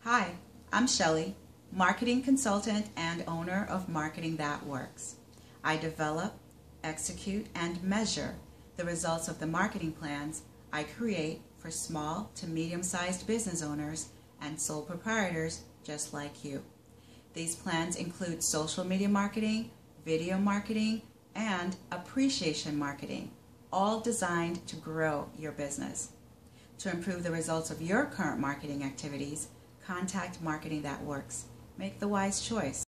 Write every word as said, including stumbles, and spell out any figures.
Hi, I'm Shelley, marketing consultant and owner of Marketing That Works. I develop, execute, and measure the results of the marketing plans I create for small to medium-sized business owners and sole proprietors just like you. These plans include social media marketing, video marketing, and appreciation marketing, all designed to grow your business. To improve the results of your current marketing activities, contact Marketing That Works. Make the wise choice.